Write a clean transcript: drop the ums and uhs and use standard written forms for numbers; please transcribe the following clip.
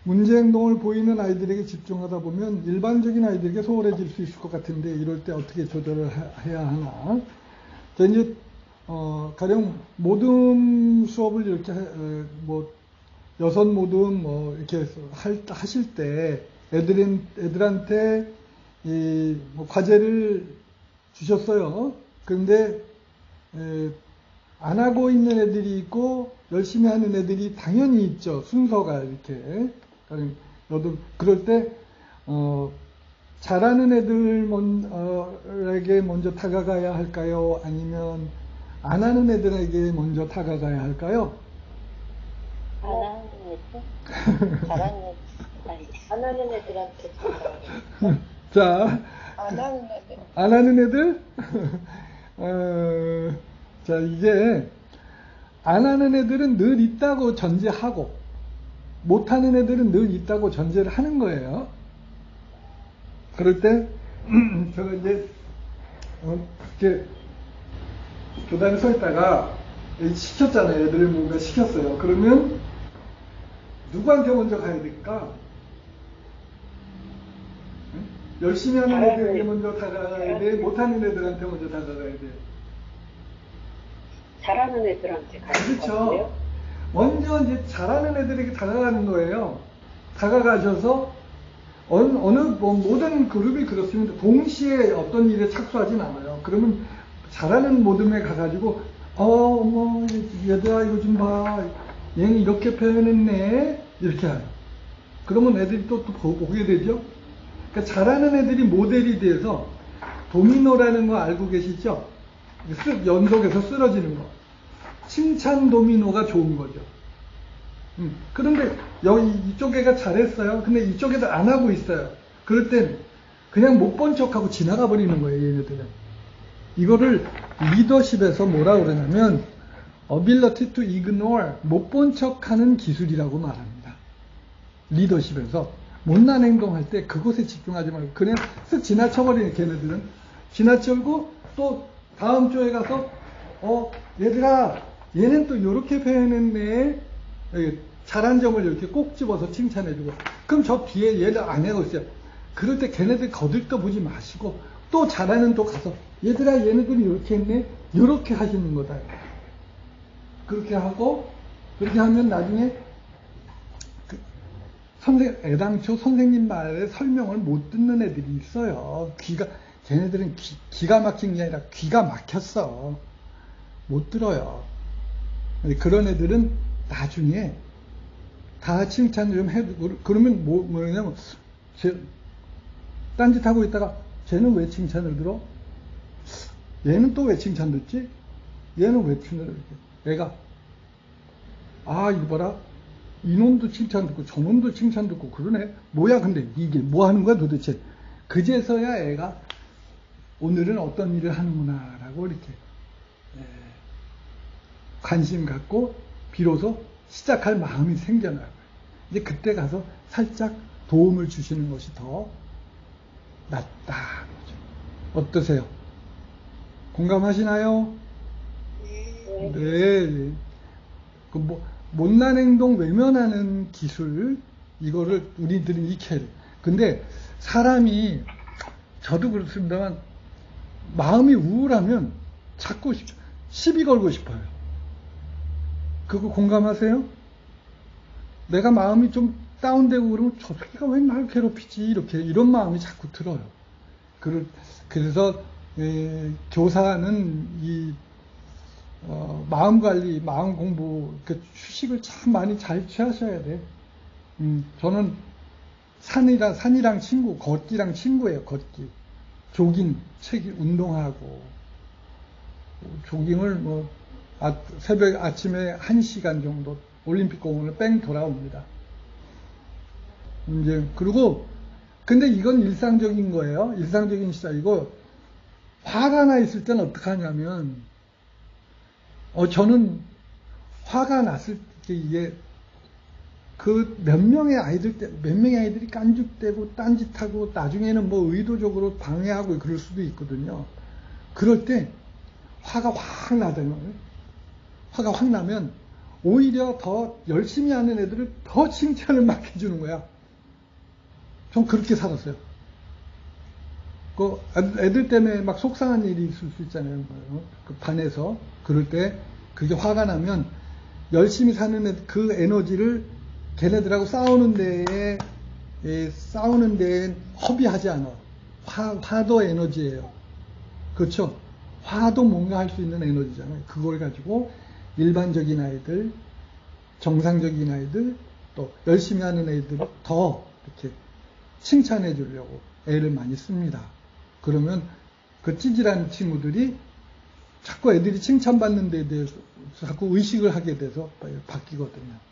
문제 행동을 보이는 아이들에게 집중하다 보면 일반적인 아이들에게 소홀해질 수 있을 것 같은데 이럴 때 어떻게 조절을 해야 하나. 자, 이제 가령 모듬 수업을 이렇게 뭐 여섯 모듬 뭐 이렇게 하실 때 애들한테 뭐 과제를 주셨어요. 그런데 안 하고 있는 애들이 있고 열심히 하는 애들이 당연히 있죠. 순서가 이렇게. 그럴 때 잘하는 애들에게 먼저 다가가야 할까요? 아니면 안 하는 애들에게 먼저 다가가야 할까요? 안 하는 애들? 잘하는 애들? 아니, 안 하는 애들한테 다가가야 자, 안 하는 애들? 안 하는 애들? 자, 이게 안 하는 애들은 늘 있다고 전제하고 못하는 애들은 늘 있다고 전제를 하는 거예요. 그럴 때 제가 이제 이렇게 교단에 서 있다가 시켰잖아요. 애들을 뭔가 시켰어요. 그러면 누구한테 먼저 가야 될까? 열심히 하는 애들에게 먼저 다가가야 돼? 못하는 애들한테 먼저 다가가야 돼? 잘하는 애들한테 가야 될 것 그렇죠. 같아요. 먼저 이제 잘하는 애들에게 다가가는 거예요. 다가가셔서 모든 그룹이 그렇습니다. 동시에 어떤 일에 착수하진 않아요. 그러면 잘하는 모듬에 가가지고 얘들아 이거 좀 봐. 얘는 이렇게 표현했네. 이렇게 해요. 그러면 애들이 또 보게 되죠. 그러니까 잘하는 애들이 모델이 돼서 도미노라는 거 알고 계시죠? 연속해서 쓰러지는 거. 칭찬 도미노가 좋은 거죠. 그런데 여기 이쪽 애가 잘했어요. 근데 이쪽 애들 안 하고 있어요. 그럴 땐 그냥 못 본 척하고 지나가 버리는 거예요, 얘네들은. 이거를 리더십에서 뭐라 그러냐면 ability to ignore, 못 본 척하는 기술이라고 말합니다. 리더십에서 못난 행동할 때 그것에 집중하지 말고 그냥 쓱 지나쳐버리는 걔네들은 지나쳐고 또 다음 주에 가서 얘들아 얘는 또 이렇게 표현했네. 잘한 점을 이렇게 꼭 집어서 칭찬해주고 그럼 저 뒤에 얘를 안 하고 있어요. 그럴 때 걔네들 거들떠보지 마시고 또 잘하는 또 가서 얘들아 얘네들이 이렇게 했네. 이렇게 하시는 거다. 그렇게 하고 그렇게 하면 나중에 애당초 선생님 말에 설명을 못 듣는 애들이 있어요. 걔네들은 기가 막힌 게 아니라 귀가 막혔어. 못 들어요. 그런 애들은 나중에 다 칭찬 좀 해주고, 그러면 뭐냐면, 딴짓하고 있다가, 쟤는 왜 칭찬을 들어? 얘는 또 왜 칭찬 듣지? 얘는 왜 칭찬을 듣지? 애가, 이거 봐라. 이놈도 칭찬 듣고, 저놈도 칭찬 듣고, 그러네. 뭐야, 근데 이게 뭐 하는 거야 도대체? 그제서야 애가, 오늘은 어떤 일을 하는구나, 라고 이렇게, 관심 갖고, 비로소 시작할 마음이 생겨나요. 이제 그때 가서 살짝 도움을 주시는 것이 더 낫다. 어떠세요? 공감하시나요? 네. 못난 행동 외면하는 기술, 이거를 우리들은 익혀야 돼요. 근데 사람이, 저도 그렇습니다만, 마음이 우울하면 자꾸 시비 걸고 싶어요. 그거 공감하세요? 내가 마음이 좀 다운되고 그러면 저 새끼가 왜 날 괴롭히지? 이런 마음이 자꾸 들어요. 그래서 교사는 마음 관리, 마음 공부, 휴식을 참 많이 잘 취하셔야 돼. 저는 산이랑 친구, 걷기랑 친구예요. 걷기, 조깅, 운동하고 조깅을 새벽 아침에 1시간 정도 올림픽 공원을 뺑 돌아옵니다. 근데 이건 일상적인 거예요. 일상적인 스타일이고, 화가 나 있을 때는 어떻게 하냐면, 저는 화가 났을 때 이게 몇 명의 아이들이 깐죽대고 딴짓하고 나중에는 의도적으로 방해하고 그럴 수도 있거든요. 그럴 때 화가 확 나잖아요. 화가 확 나면 오히려 더 열심히 하는 애들을 더 칭찬을 막 해주는 거야. 전 그렇게 살았어요. 그 애들 때문에 막 속상한 일이 있을 수 있잖아요. 그 반에서. 그럴 때 그게 화가 나면 열심히 사는 그 에너지를 걔네들하고 싸우는 데엔 허비하지 않아. 화도 에너지예요. 그렇죠? 화도 뭔가 할 수 있는 에너지잖아요. 그걸 가지고 일반적인 아이들, 정상적인 아이들, 또 열심히 하는 애들을 더 이렇게 칭찬해 주려고 애를 많이 씁니다. 그러면 그 찌질한 친구들이 자꾸 애들이 칭찬받는 데에 대해서 자꾸 의식을 하게 돼서 바뀌거든요.